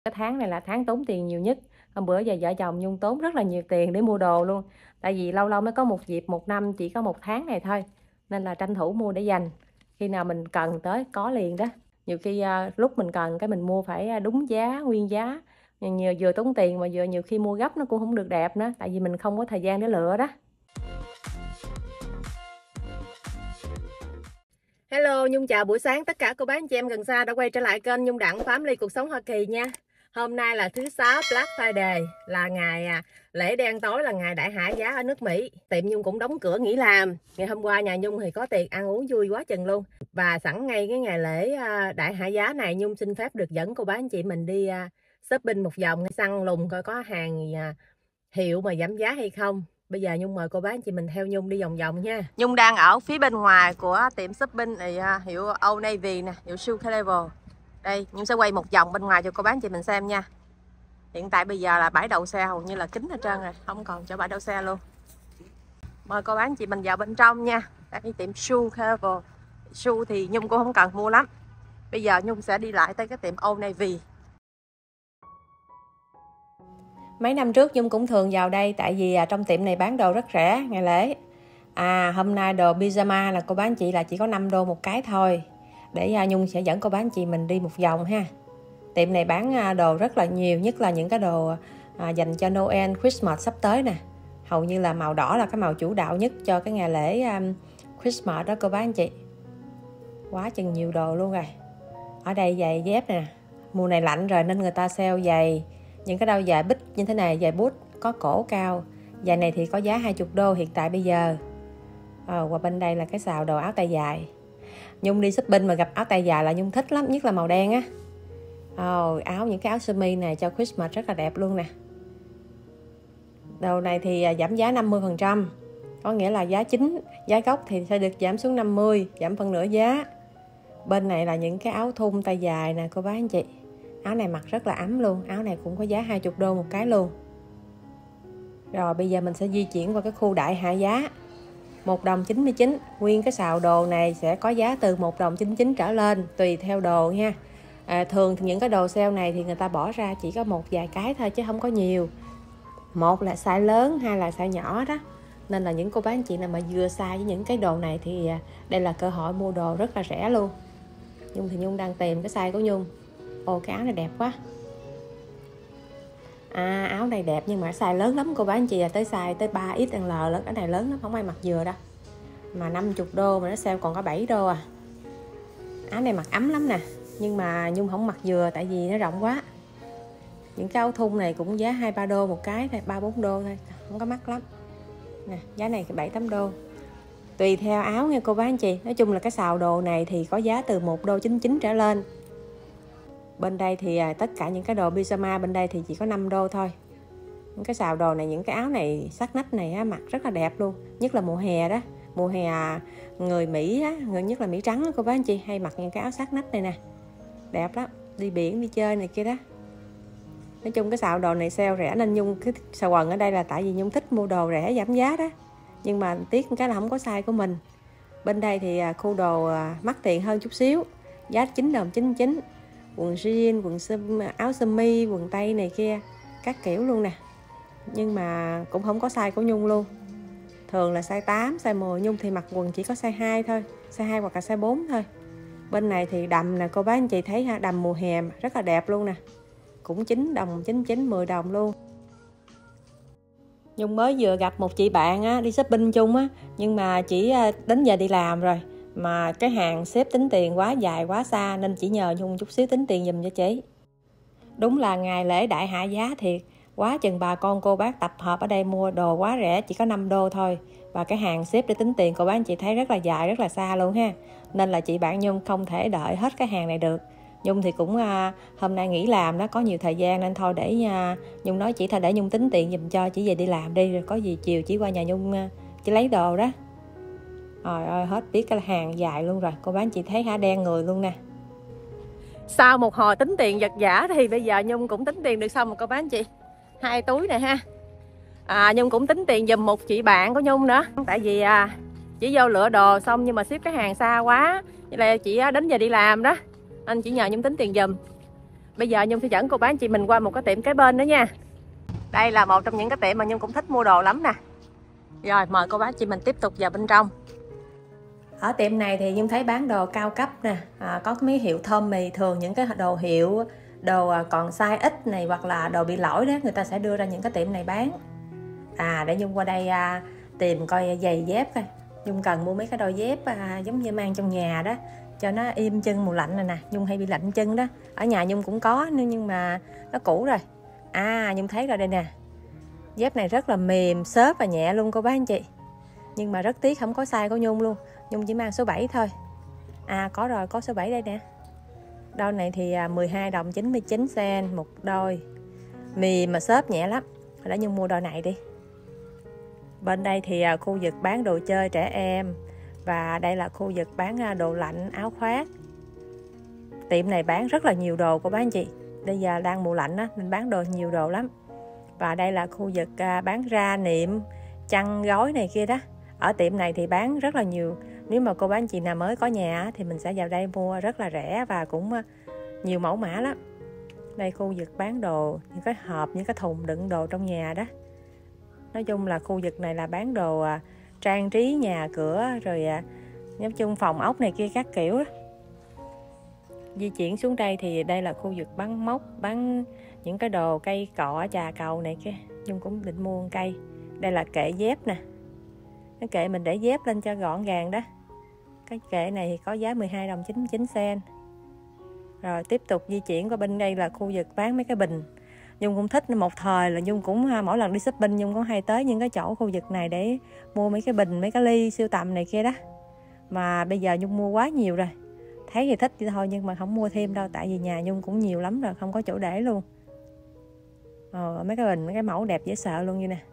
Cái tháng này là tháng tốn tiền nhiều nhất. Hôm bữa giờ vợ chồng Nhung tốn rất là nhiều tiền để mua đồ luôn. Tại vì lâu lâu mới có một dịp, một năm chỉ có một tháng này thôi. Nên là tranh thủ mua để dành. Khi nào mình cần tới có liền đó. Nhiều khi lúc mình cần cái mình mua phải đúng giá, nguyên giá. Nhiều vừa tốn tiền mà vừa nhiều khi mua gấp nó cũng không được đẹp nữa. Tại vì mình không có thời gian để lựa đó. Hello, Nhung chào buổi sáng tất cả cô bác anh chị em gần xa đã quay trở lại kênh Nhung Đặng Family Cuộc Sống Hoa Kỳ nha. Hôm nay là thứ Sáu Black Friday, là ngày lễ đen tối, là ngày đại hạ giá ở nước Mỹ. Tiệm Nhung cũng đóng cửa nghỉ làm. Ngày hôm qua nhà Nhung thì có tiệc ăn uống vui quá chừng luôn. Và sẵn ngay cái ngày lễ đại hạ giá này, Nhung xin phép được dẫn cô bác anh chị mình đi shopping một vòng, săn lùng coi có hàng hiệu mà giảm giá hay không. Bây giờ Nhung mời cô bác anh chị mình theo Nhung đi vòng vòng nha. Nhung đang ở phía bên ngoài của tiệm shopping này, hiệu Old Navy nè, hiệu Shoe Level. Đây, Nhung sẽ quay một vòng bên ngoài cho cô bác anh chị mình xem nha. Hiện tại bây giờ là bãi đậu xe hầu như là kín hết trơn rồi, không còn chỗ bãi đậu xe luôn. Mời cô bác anh chị mình vào bên trong nha. Đây tiệm Shoe Level. Shoe thì Nhung cũng không cần mua lắm. Bây giờ Nhung sẽ đi lại tới cái tiệm Old Navy. Mấy năm trước Nhung cũng thường vào đây tại vì trong tiệm này bán đồ rất rẻ ngày lễ. Hôm nay đồ pyjama là cô bác anh chị là chỉ có 5 đô một cái thôi. Để Nhung sẽ dẫn cô bác anh chị mình đi một vòng ha. Tiệm này bán đồ rất là nhiều, nhất là những cái đồ dành cho Noel, Christmas sắp tới nè. Hầu như là màu đỏ là cái màu chủ đạo nhất cho cái ngày lễ Christmas đó cô bác anh chị. Quá chừng nhiều đồ luôn rồi. Ở đây giày dép nè. Mùa này lạnh rồi nên người ta sale giày. Những cái đôi giày bích như thế này, giày boot có cổ cao. Giày này thì có giá 20 đô hiện tại bây giờ. Qua bên đây là cái xào đồ áo tay dài. Nhung đi shopping mà gặp áo tay dài là Nhung thích lắm, nhất là màu đen á. Những cái áo sơ mi này cho Christmas rất là đẹp luôn nè. Đồ này thì giảm giá 50%. Có nghĩa là giá chính, giá gốc thì sẽ được giảm xuống 50, giảm phân nửa giá. Bên này là những cái áo thun tay dài nè cô bác anh chị. Áo này mặc rất là ấm luôn. Áo này cũng có giá 20 đô một cái luôn. Rồi bây giờ mình sẽ di chuyển qua cái khu đại hạ giá. 1 đồng 99. Nguyên cái xào đồ này sẽ có giá từ 1 đồng 99 trở lên, tùy theo đồ nha. Thường thì những cái đồ sale này thì người ta bỏ ra chỉ có một vài cái thôi chứ không có nhiều. Một là size lớn, hai là size nhỏ đó. Nên là những cô bác anh chị nào mà vừa size với những cái đồ này thì đây là cơ hội mua đồ rất là rẻ luôn. Nhung thì Nhung đang tìm cái size của Nhung. Cái áo này đẹp quá. Áo này đẹp nhưng mà size lớn lắm cô bác anh chị, tới size tới 3XL lớn. Cái này lớn lắm, không ai mặc vừa đâu. Mà 50 đô mà nó sale còn có 7 đô à. Áo này mặc ấm lắm nè. Nhưng mà Nhung không mặc vừa tại vì nó rộng quá. Những cái áo thun này cũng giá 2-3 đô một cái thôi, 3-4 đô thôi, không có mắc lắm. Nè, giá này 7-8 đô. Tùy theo áo nha cô bác anh chị. Nói chung là cái xào đồ này thì có giá từ 1 đô 99 trở lên. Bên đây thì tất cả những cái đồ pyjama bên đây thì chỉ có 5 đô thôi. Những cái xào đồ này, những cái áo này sát nách này mặc rất là đẹp luôn. Nhất là mùa hè đó. Mùa hè người Mỹ á, người nhất là Mỹ trắng đó, cô bác anh chị hay mặc những cái áo sát nách này nè. Đẹp lắm, đi biển đi chơi này kia đó. Nói chung cái xào đồ này sale rẻ nên Nhung cái xào quần ở đây là tại vì Nhung thích mua đồ rẻ giảm giá đó. Nhưng mà tiếc cái là không có size của mình. Bên đây thì khu đồ mắc tiền hơn chút xíu, giá 9 đồng 99. Quần jean, áo sơ mi, quần tây này kia, các kiểu luôn nè. Nhưng mà cũng không có size của Nhung luôn. Thường là size 8, size 10. Nhung thì mặc quần chỉ có size 2 thôi, size 2 hoặc là size 4 thôi. Bên này thì đầm nè cô bác anh chị thấy ha, đầm mùa hè rất là đẹp luôn nè. Cũng 9 đồng 99, 10 đồng luôn. Nhung mới vừa gặp một chị bạn á, đi shopping chung á, nhưng mà chỉ đến giờ đi làm rồi. Mà cái hàng xếp tính tiền quá dài quá xa nên chỉ nhờ Nhung chút xíu tính tiền giùm cho chị. Đúng là ngày lễ đại hạ giá thiệt. Quá chừng bà con cô bác tập hợp ở đây mua đồ quá rẻ, chỉ có 5 đô thôi. Và cái hàng xếp để tính tiền cô bác anh chị thấy rất là dài, rất là xa luôn ha. Nên là chị bạn Nhung không thể đợi hết cái hàng này được. Nhung thì cũng hôm nay nghỉ làm đó, có nhiều thời gian nên thôi để Nhung nói chị thôi để Nhung tính tiền giùm cho, chị về đi làm đi, rồi có gì chiều chị qua nhà Nhung chị lấy đồ đó. Trời ơi, hết biết cái hàng dài luôn rồi. Cô bác anh chị thấy hả, đen người luôn nè. Sau một hồi tính tiền vật vã thì bây giờ Nhung cũng tính tiền được xong rồi cô bác anh chị. 2 túi này ha. Nhung cũng tính tiền giùm một chị bạn của Nhung nữa. Tại vì chỉ vô lựa đồ xong nhưng mà ship cái hàng xa quá. Vậy là chị đến giờ đi làm đó. Anh chỉ nhờ Nhung tính tiền giùm. Bây giờ Nhung sẽ dẫn cô bác anh chị mình qua một cái tiệm kế bên nữa nha. Đây là một trong những cái tiệm mà Nhung cũng thích mua đồ lắm nè. Rồi mời cô bác anh chị mình tiếp tục vào bên trong. Ở tiệm này thì Nhung thấy bán đồ cao cấp nè, có mấy hiệu Tommy. Thường những cái đồ hiệu, đồ còn size ít này hoặc là đồ bị lỗi đó, người ta sẽ đưa ra những cái tiệm này bán. Để Nhung qua đây tìm coi giày dép coi. Nhung cần mua mấy cái đôi dép giống như mang trong nhà đó, cho nó im chân mùa lạnh này nè. Nhung hay bị lạnh chân đó. Ở nhà Nhung cũng có nhưng mà nó cũ rồi. Nhung thấy rồi đây nè. Dép này rất là mềm, xốp và nhẹ luôn cô bác anh chị. Nhưng mà rất tiếc không có size của Nhung luôn. Nhung chỉ mang số 7 thôi. Có rồi, có số 7 đây nè. Đôi này thì 12 đồng 99 cent một đôi. Mềm mà xốp nhẹ lắm. Để Nhung mua đôi này đi. Bên đây thì khu vực bán đồ chơi trẻ em. Và đây là khu vực bán đồ lạnh, áo khoác. Tiệm này bán rất là nhiều đồ cô bác anh chị. Bây giờ đang mùa lạnh á, nên bán đồ nhiều đồ lắm. Và đây là khu vực bán ra niệm, chăn gối này kia đó. Ở tiệm này thì bán rất là nhiều. Nếu mà cô bác anh chị nào mới có nhà thì mình sẽ vào đây mua rất là rẻ và cũng nhiều mẫu mã lắm. Đây khu vực bán đồ, những cái hộp, những cái thùng đựng đồ trong nhà đó. Nói chung là khu vực này là bán đồ trang trí nhà cửa, rồi nói chung phòng ốc này kia các kiểu đó. Di chuyển xuống đây thì đây là khu vực bán móc, bán những cái đồ cây cọ, trà cầu này kia. Nhung cũng định mua một cây. Đây là kệ dép nè. Cái kệ mình để dép lên cho gọn gàng đó. Cái kệ này thì có giá 12 đồng 99 cent. Rồi tiếp tục di chuyển qua bên đây là khu vực bán mấy cái bình. Nhung cũng thích, một thời là Nhung cũng mỗi lần đi shopping Nhung cũng hay tới những cái chỗ khu vực này để mua mấy cái bình, mấy cái ly siêu tầm này kia đó. Mà bây giờ Nhung mua quá nhiều rồi. Thấy thì thích vậy thôi nhưng mà không mua thêm đâu, tại vì nhà Nhung cũng nhiều lắm rồi, không có chỗ để luôn. Mấy cái bình, mấy cái mẫu đẹp dễ sợ luôn như nè.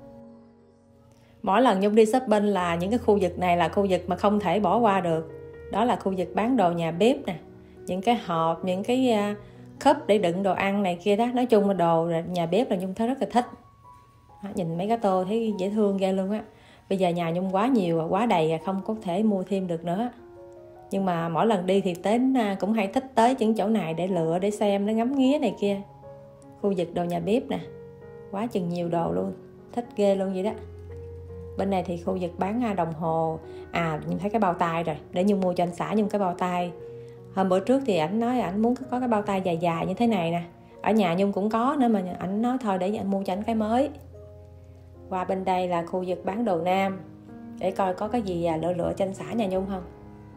Mỗi lần Nhung đi shopping là những cái khu vực này là khu vực mà không thể bỏ qua được. Đó là khu vực bán đồ nhà bếp nè. Những cái hộp, những cái cup để đựng đồ ăn này kia đó. Nói chung là đồ nhà bếp là Nhung thấy rất là thích. Nhìn mấy cái tô thấy dễ thương ghê luôn á. Bây giờ nhà Nhung quá nhiều, quá đầy, không có thể mua thêm được nữa. Nhưng mà mỗi lần đi thì đến cũng hay thích tới những chỗ này để lựa, để xem, để ngắm nghía này kia. Khu vực đồ nhà bếp nè. Quá chừng nhiều đồ luôn. Thích ghê luôn vậy đó. Bên này thì khu vực bán đồng hồ. Nhung thấy cái bao tay rồi. Để Nhung mua cho anh xã Nhung cái bao tay. Hôm bữa trước thì ảnh nói ảnh muốn có cái bao tay dài dài như thế này nè. Ở nhà Nhung cũng có nữa mà ảnh nói thôi để anh mua cho ảnh cái mới. Qua bên đây là khu vực bán đồ nam. Để coi có cái gì lựa cho anh xã nhà Nhung không.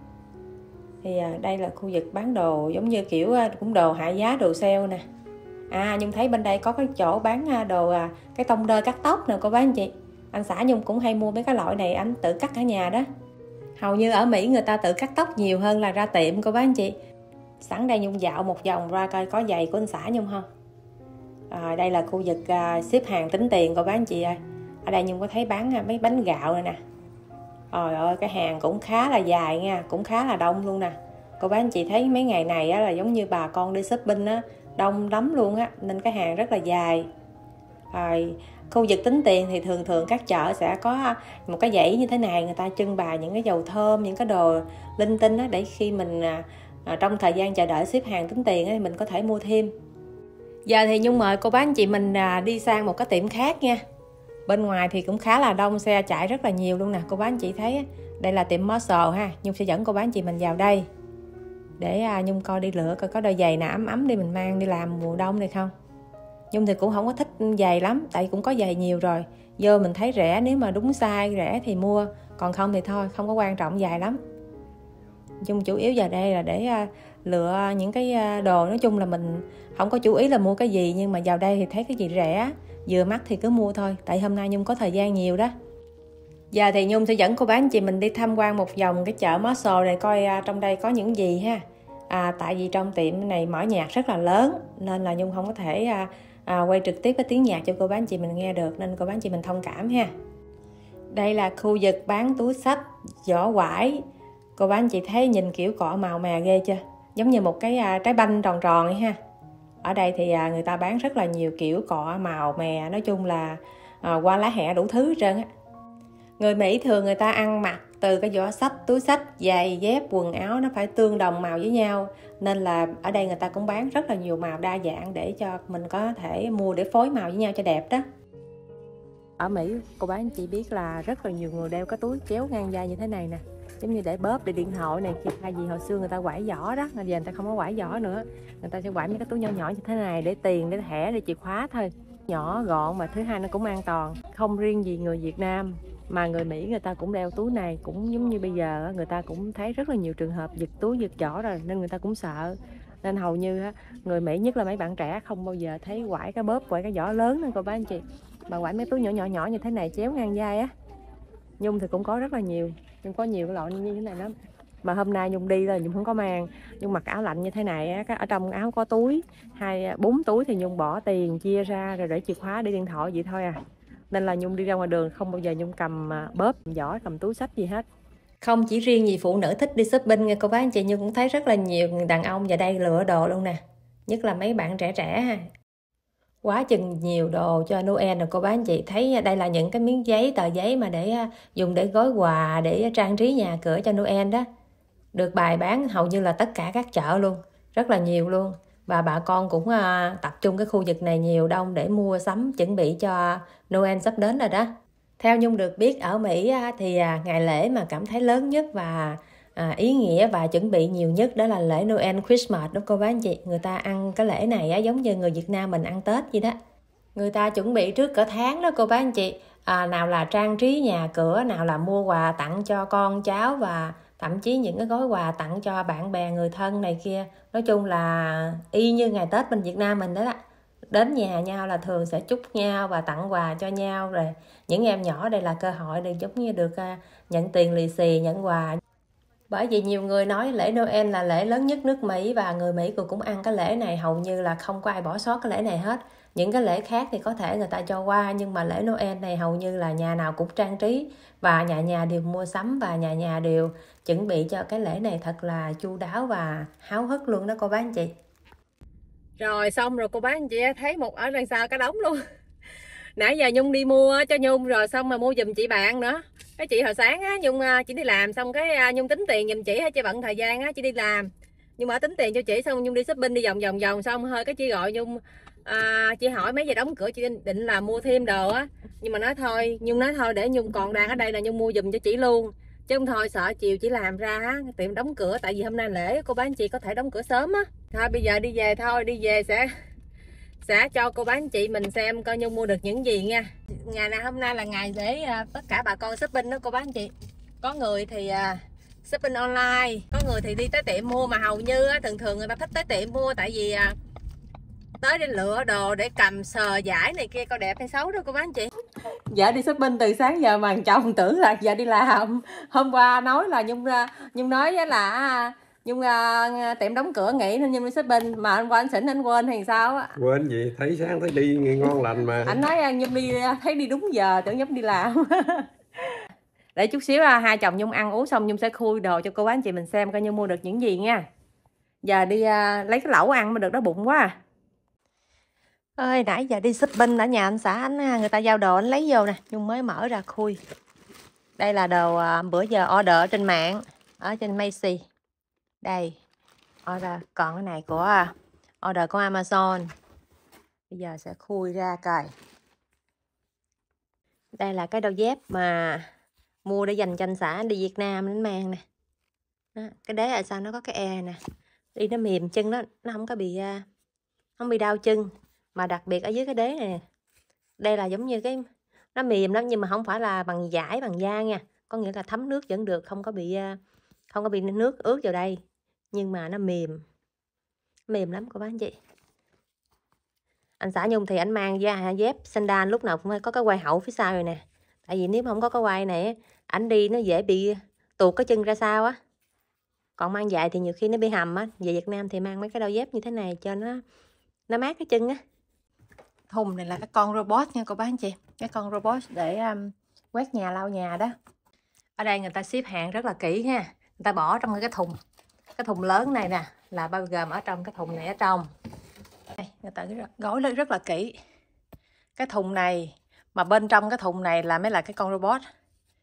Thì đây là khu vực bán đồ giống như kiểu cũng đồ hạ giá, đồ sale nè. Nhung thấy bên đây có cái chỗ bán đồ cái tông đơ cắt tóc nè cô bác anh chị. Anh xã Nhung cũng hay mua mấy cái loại này, anh tự cắt ở nhà đó. Hầu như ở Mỹ người ta tự cắt tóc nhiều hơn là ra tiệm cô bác anh chị. Sẵn đây Nhung dạo một vòng ra coi có giày của anh xã Nhung không. Đây là khu vực xếp hàng tính tiền cô bác anh chị ơi. Ở đây Nhung có thấy bán mấy bánh gạo này nè. Trời ơi, cái hàng cũng khá là dài nha, cũng khá là đông luôn nè. Cô bác anh chị thấy mấy ngày này là giống như bà con đi shopping đông lắm luôn á, nên cái hàng rất là dài. Rồi khu vực tính tiền thì thường các chợ sẽ có một cái dãy như thế này, người ta trưng bày những cái dầu thơm, những cái đồ linh tinh á, để khi mình trong thời gian chờ đợi xếp hàng tính tiền thì mình có thể mua thêm. Giờ thì Nhung mời cô bác anh chị mình đi sang một cái tiệm khác nha. Bên ngoài thì cũng khá là đông, xe chạy rất là nhiều luôn nè. Cô bác anh chị thấy đây là tiệm Marshall ha. Nhung sẽ dẫn cô bác anh chị mình vào đây để Nhung coi đi lựa coi có đôi giày nào ấm ấm để mình mang đi làm mùa đông này không. Nhung thì cũng không có thích giày lắm, tại cũng có giày nhiều rồi. Vô mình thấy rẻ, nếu mà đúng size rẻ thì mua, còn không thì thôi, không có quan trọng giày lắm. Nhung chủ yếu vào đây là để lựa những cái đồ. Nói chung là mình không có chú ý là mua cái gì, nhưng mà vào đây thì thấy cái gì rẻ vừa mắt thì cứ mua thôi, tại hôm nay Nhung có thời gian nhiều đó. Giờ thì Nhung sẽ dẫn cô bác anh chị mình đi tham quan một vòng cái chợ Marshall này, coi trong đây có những gì ha. Tại vì trong tiệm này mở nhạc rất là lớn, nên là Nhung không có thể quay trực tiếp cái tiếng nhạc cho cô bác anh chị mình nghe được, nên cô bác anh chị mình thông cảm ha. Đây là khu vực bán túi xách, giỏ quải. Cô bác anh chị thấy nhìn kiểu cọ màu mè ghê chưa, giống như một cái trái banh tròn tròn ấy ha. Ở đây thì người ta bán rất là nhiều kiểu cọ màu mè, nói chung là qua lá hẹ đủ thứ hết trơn á. Người Mỹ thường người ta ăn mặc từ cái giỏ xách, túi xách, giày, dép, quần áo nó phải tương đồng màu với nhau. Nên là ở đây người ta cũng bán rất là nhiều màu đa dạng để cho mình có thể mua để phối màu với nhau cho đẹp đó. Ở Mỹ, cô bác anh chị biết là rất là nhiều người đeo cái túi kéo ngang vai như thế này nè. Giống như để bóp, để điện thoại này kia. Thay vì hồi xưa người ta quải giỏ đó, giờ người ta không có quải giỏ nữa. Người ta sẽ quải mấy cái túi nhỏ nhỏ như thế này để tiền, để thẻ, để chìa khóa thôi. Nhỏ, gọn mà thứ hai nó cũng an toàn. Không riêng gì người Việt Nam mà người Mỹ người ta cũng đeo túi này. Cũng giống như bây giờ người ta cũng thấy rất là nhiều trường hợp giật túi, giật giỏ rồi nên người ta cũng sợ. Nên hầu như người Mỹ, nhất là mấy bạn trẻ, không bao giờ thấy quải cái bóp, quải cái giỏ lớn nên cô bác anh chị. Mà quải mấy túi nhỏ nhỏ nhỏ như thế này chéo ngang vai á. Nhung thì cũng có rất là nhiều, nhưng có nhiều cái loại như thế này lắm. Mà hôm nay Nhung đi là Nhung không có mang, Nhung mặc áo lạnh như thế này á, ở trong áo có túi 4 túi thì Nhung bỏ tiền chia ra rồi để chìa khóa, để điện thoại vậy thôi à. Nên là Nhung đi ra ngoài đường không bao giờ Nhung cầm bóp, giỏ, cầm túi xách gì hết. Không chỉ riêng gì phụ nữ thích đi shopping nha cô bác anh chị, Nhung cũng thấy rất là nhiều đàn ông vào đây lựa đồ luôn nè. Nhất là mấy bạn trẻ trẻ ha. Quá chừng nhiều đồ cho Noel rồi cô bác anh chị. Thấy đây là những cái miếng giấy, tờ giấy mà để dùng để gói quà, để trang trí nhà cửa cho Noel đó. Được bày bán hầu như là tất cả các chợ luôn, rất là nhiều luôn. Và bà con cũng tập trung cái khu vực này nhiều đông để mua sắm chuẩn bị cho Noel sắp đến rồi đó. Theo Nhung được biết ở Mỹ thì ngày lễ mà cảm thấy lớn nhất và ý nghĩa và chuẩn bị nhiều nhất đó là lễ Noel Christmas đó cô bác anh chị. Người ta ăn cái lễ này giống như người Việt Nam mình ăn Tết vậy đó. Người ta chuẩn bị trước cả tháng đó cô bác anh chị. Nào là trang trí nhà cửa, nào là mua quà tặng cho con cháu, và thậm chí những cái gói quà tặng cho bạn bè người thân này kia. Nói chung là y như ngày Tết bên Việt Nam mình đó. Đến nhà nhau là thường sẽ chúc nhau và tặng quà cho nhau. Rồi những em nhỏ đây là cơ hội để giống như được nhận tiền lì xì, nhận quà. Bởi vì nhiều người nói lễ Noel là lễ lớn nhất nước Mỹ, và người Mỹ cũng ăn cái lễ này, hầu như là không có ai bỏ sót cái lễ này hết. Những cái lễ khác thì có thể người ta cho qua, nhưng mà lễ Noel này hầu như là nhà nào cũng trang trí, và nhà nhà đều mua sắm, và nhà nhà đều chuẩn bị cho cái lễ này thật là chu đáo và háo hức luôn đó cô bác anh chị. Rồi xong rồi cô bác anh chị thấy một ở đằng sau cái đống luôn. Nãy giờ Nhung đi mua cho Nhung rồi, xong mà mua giùm chị bạn nữa. Cái chị hồi sáng á, Nhung chỉ đi làm xong cái Nhung tính tiền giùm chị hay chị bận thời gian á, chị đi làm nhưng mà tính tiền cho chị, xong Nhung đi shopping đi vòng vòng vòng xong hơi cái chị gọi Nhung, chị hỏi mấy giờ đóng cửa, chị định là mua thêm đồ á, nhưng mà nói thôi, Nhung nói thôi để Nhung còn đang ở đây là Nhung mua giùm cho chị luôn, chứ không thôi sợ chiều chị làm ra tiệm đóng cửa, tại vì hôm nay lễ cô bác anh chị có thể đóng cửa sớm á. Thôi bây giờ đi về thôi, đi về sẽ cho cô bác anh chị mình xem coi Nhung mua được những gì nha. Ngày này hôm nay là ngày để tất cả bà con shopping đó cô bác anh chị. Có người thì shopping online, có người thì đi tới tiệm mua, mà hầu như thường người ta thích tới tiệm mua, tại vì tới để lựa đồ, để cầm sờ giải này kia coi đẹp hay xấu đó cô bác anh chị. Dạ đi shopping từ sáng giờ mà chồng tưởng là giờ đi làm. Hôm qua nói là Nhung nói là Nhung tiệm đóng cửa nghỉ nên Nhung đi shopping, mà hôm qua anh Xỉn anh quên hay sao á. Quên gì, thấy sáng thấy đi ngon lành mà. Anh nói Nhung đi thấy đi đúng giờ, tưởng Nhung đi làm. Để chút xíu hai chồng Nhung ăn uống xong Nhung sẽ khui đồ cho cô bác anh chị mình xem coi Nhung mua được những gì nha. Giờ đi lấy cái lẩu ăn mới được, đói bụng quá. Ơi nãy giờ đi shopping ở nhà anh xã anh, người ta giao đồ anh lấy vô nè, Nhung mới mở ra khui. Đây là đồ bữa giờ order ở trên mạng, ở trên Macy. Đây order, còn cái này của order của Amazon. Bây giờ sẽ khui ra coi. Đây là cái đôi dép mà mua để dành cho anh xã đi Việt Nam đến mang nè. Đó, cái đế ở sau nó có cái e nè, đi nó mềm chân đó, nó không có bị đau chân. Mà đặc biệt ở dưới cái đế này, đây là giống như cái nó mềm lắm, nhưng mà không phải là bằng vải, bằng da nha, có nghĩa là thấm nước vẫn được, không có bị nước ướt vào đây, nhưng mà nó mềm lắm cô bác anh chị. Anh xã Nhung thì anh mang dép sandal lúc nào cũng phải có cái quai hậu phía sau rồi nè, tại vì nếu mà không có cái quai này ảnh đi nó dễ bị tuột cái chân ra sau á. Còn mang dài thì nhiều khi nó bị hầm á. Về Việt Nam thì mang mấy cái đôi dép như thế này cho nó mát cái chân á. Thùng này là cái con robot nha cô bác anh chị, cái con robot để quét nhà, lau nhà đó. Ở đây người ta xếp hàng rất là kỹ ha, người ta bỏ trong cái thùng lớn này nè, là bao gồm ở trong cái thùng này ở trong đây, người ta gói lên rất là kỹ cái thùng này, mà bên trong cái thùng này là mới là cái con robot.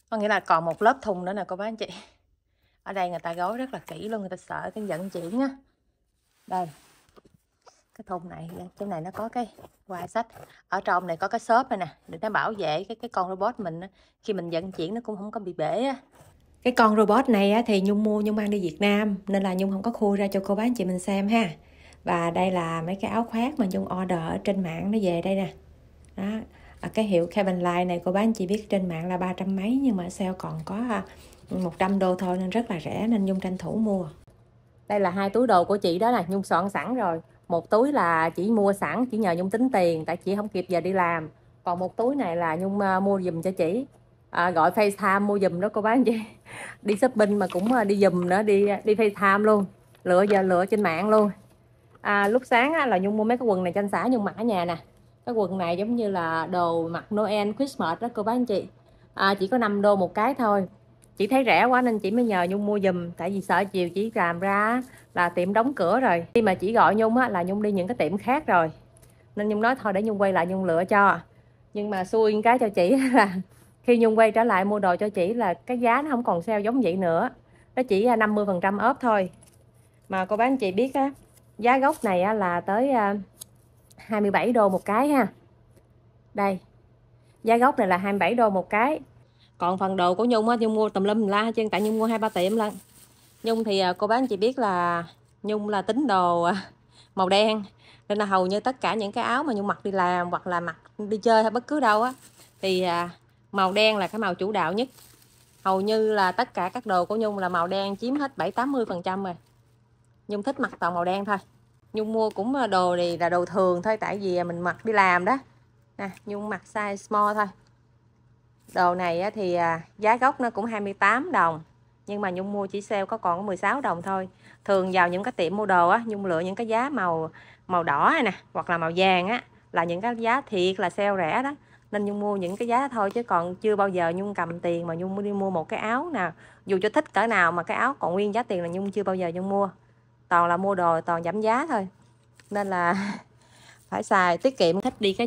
Có nghĩa là còn một lớp thun nữa nè cô bác anh chị. Ở đây người ta gói rất là kỹ luôn, người ta sợ cái vận chuyển á. Đây, cái thun này, chỗ này nó có cái quai sách. Ở trong này có cái xốp này nè, để nó bảo vệ cái con robot mình á, khi mình vận chuyển nó cũng không có bị bể á. Cái con robot này á, thì Nhung mua Nhung mang đi Việt Nam nên là Nhung không có khui ra cho cô bác anh chị mình xem ha. Và đây là mấy cái áo khoác mà Nhung order ở trên mạng nó về đây nè. Đó. Cái hiệu Kevin Line này cô bác anh chị biết trên mạng là 300 mấy nhưng mà sale còn có 100 đô thôi nên rất là rẻ nên Nhung tranh thủ mua. Đây là 2 túi đồ của chị đó là Nhung soạn sẵn rồi. Một túi là chỉ mua sẵn, chỉ nhờ Nhung tính tiền tại chị không kịp giờ đi làm. Còn một túi này là Nhung mua giùm cho chị. Gọi FaceTime mua giùm đó cô bác anh chị. Đi shopping mà cũng đi giùm nữa, đi FaceTime luôn. Lựa trên mạng luôn. Lúc sáng là Nhung mua mấy cái quần này cho anh xã Nhung mặc ở nhà nè. Cái quần này giống như là đồ mặc Noel Christmas đó cô bác anh chị. Chỉ có 5 đô một cái thôi. Chị thấy rẻ quá nên chị mới nhờ Nhung mua giùm. Tại vì sợ chiều chị làm ra là tiệm đóng cửa rồi. Khi mà chị gọi Nhung là Nhung đi những cái tiệm khác rồi. Nên Nhung nói thôi để Nhung quay lại Nhung lựa cho. Nhưng mà xui cái cho chị là khi Nhung quay trở lại mua đồ cho chị là cái giá nó không còn sale giống vậy nữa. Nó chỉ 50% off thôi. Mà cô bác anh chị biết á, giá gốc này là tới 27 đô một cái ha. Đây, giá gốc này là 27 đô một cái. Còn phần đồ của Nhung Nhung mua tùm lum la chứ, tại Nhung mua 2-3 tiệm lần. Nhung thì cô bác anh chị biết là Nhung là tính đồ màu đen nên là hầu như tất cả những cái áo mà Nhung mặc đi làm hoặc là mặc đi chơi hay bất cứ đâu á thì màu đen là cái màu chủ đạo nhất. Hầu như là tất cả các đồ của Nhung là màu đen chiếm hết 70-80% rồi. Nhung thích mặc toàn màu đen thôi. Nhung mua cũng đồ này là đồ thường thôi, tại vì mình mặc đi làm đó nè. Nhung mặc size small thôi. Đồ này thì giá gốc nó cũng 28 đồng nhưng mà Nhung mua chỉ sale còn có 16 đồng thôi. Thường vào những cái tiệm mua đồ á, Nhung lựa những cái giá màu đỏ này nè hoặc là màu vàng á là những cái giá thiệt là sale rẻ đó, nên Nhung mua những cái giá đó thôi, chứ còn chưa bao giờ Nhung cầm tiền mà Nhung đi mua một cái áo nào dù cho thích cỡ nào mà cái áo còn nguyên giá tiền là Nhung chưa bao giờ Nhung mua. Toàn là mua đồ toàn giảm giá thôi, nên là phải xài tiết kiệm. Thích đi cái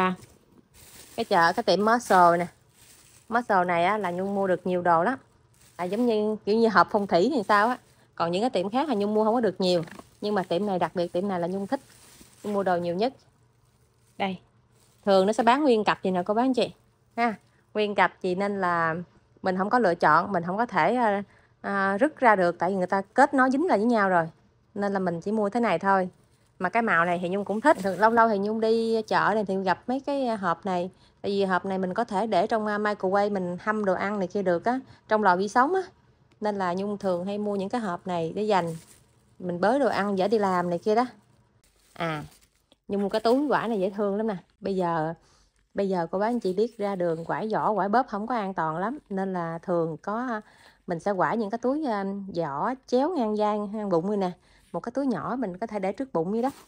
tiệm Marshall nè. Marshall này là Nhung mua được nhiều đồ lắm, giống như kiểu như hộp phong thủy thì sao á. Còn những cái tiệm khác là Nhung mua không có được nhiều, nhưng mà tiệm này đặc biệt, tiệm này là Nhung thích, Nhung mua đồ nhiều nhất. Đây, thường nó sẽ bán nguyên cặp gì nè cô bác anh chị ha, nguyên cặp gì nên là mình không có lựa chọn, mình không có thể rứt ra được, tại vì người ta kết nó dính lại với nhau rồi, nên là mình chỉ mua thế này thôi. Mà cái màu này thì Nhung cũng thích. Lâu lâu thì Nhung đi chợ này thì gặp mấy cái hộp này, tại vì hộp này mình có thể để trong microwave mình hâm đồ ăn này kia được á, trong lò vi sóng á, nên là Nhung thường hay mua những cái hộp này để dành mình bới đồ ăn dễ đi làm này kia đó. Nhung mua cái túi quả này dễ thương lắm nè. Bây giờ cô bác anh chị biết ra đường quải vỏ quải bóp không có an toàn lắm, nên là thường mình sẽ quải những cái túi vỏ chéo ngang vai ngang bụng như nè, một cái túi nhỏ mình có thể để trước bụng như đó,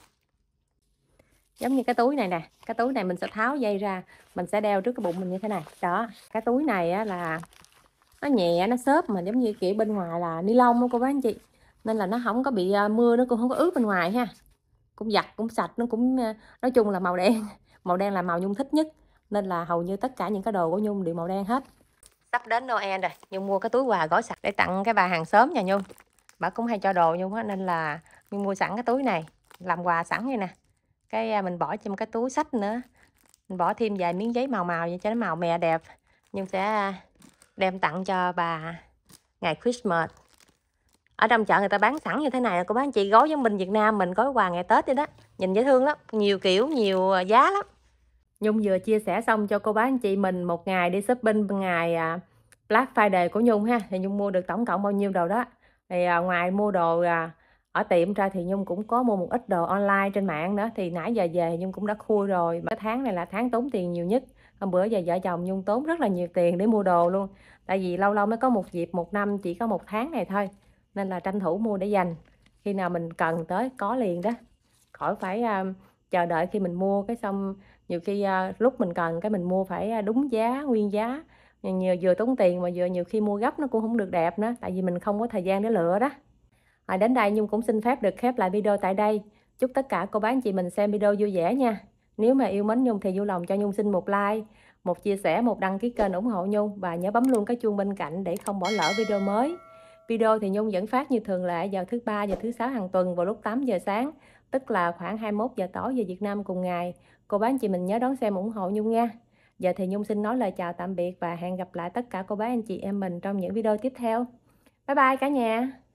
giống như cái túi này nè. Cái túi này mình sẽ tháo dây ra, mình sẽ đeo trước cái bụng mình như thế này đó. Cái túi này là nó nhẹ, nó xốp mà giống như kiểu bên ngoài là ni lông đó cô bác anh chị, nên là nó không có bị mưa, nó cũng không có ướt bên ngoài ha, cũng giặt cũng sạch, nó cũng nói chung là màu đen. Màu đen là màu Nhung thích nhất, nên là hầu như tất cả những cái đồ của Nhung đều màu đen hết. Sắp đến Noel rồi, Nhung mua cái túi quà gói sạch để tặng cái bà hàng xóm nhà Nhung. Bà cũng hay cho đồ Nhung á, nên là Nhung mua sẵn cái túi này làm quà sẵn vậy nè. Cái mình bỏ trong cái túi xách nữa, mình bỏ thêm vài miếng giấy màu vậy cho nó màu mè đẹp. Nhung sẽ đem tặng cho bà ngày Christmas. Ở trong chợ người ta bán sẵn như thế này, cô bác anh chị, gói giống bên Việt Nam mình gói quà ngày Tết vậy đó. Nhìn dễ thương lắm, nhiều kiểu, nhiều giá lắm. Nhung vừa chia sẻ xong cho cô bác anh chị mình một ngày đi shopping ngày Black Friday của Nhung ha. Thì Nhung mua được tổng cộng bao nhiêu đồ đó. Thì ngoài mua đồ ở tiệm ra thì Nhung cũng có mua một ít đồ online trên mạng nữa. Thì nãy giờ về Nhung cũng đã khui rồi. Cái tháng này là tháng tốn tiền nhiều nhất. Hôm bữa giờ vợ chồng Nhung tốn rất là nhiều tiền để mua đồ luôn. Tại vì lâu lâu mới có một dịp, một năm chỉ có một tháng này thôi, nên là tranh thủ mua để dành, khi nào mình cần tới có liền đó, khỏi phải chờ đợi khi mình mua cái xong nhiều khi lúc mình cần cái mình mua phải đúng giá nguyên giá, vừa tốn tiền mà vừa nhiều khi mua gấp nó cũng không được đẹp nữa, tại vì mình không có thời gian để lựa đó. Đến đây Nhung cũng xin phép được khép lại video tại đây. Chúc tất cả cô bác anh chị mình xem video vui vẻ nha. Nếu mà yêu mến Nhung thì vui lòng cho Nhung xin một like, một chia sẻ, một đăng ký kênh ủng hộ Nhung, và nhớ bấm luôn cái chuông bên cạnh để không bỏ lỡ video mới. Video thì Nhung vẫn phát như thường lệ vào thứ Ba và thứ Sáu hàng tuần vào lúc 8 giờ sáng, tức là khoảng 21 giờ tối giờ Việt Nam cùng ngày. Cô bác anh chị mình nhớ đón xem ủng hộ Nhung nha. Giờ thì Nhung xin nói lời chào tạm biệt và hẹn gặp lại tất cả cô bác anh chị em mình trong những video tiếp theo. Bye bye cả nhà.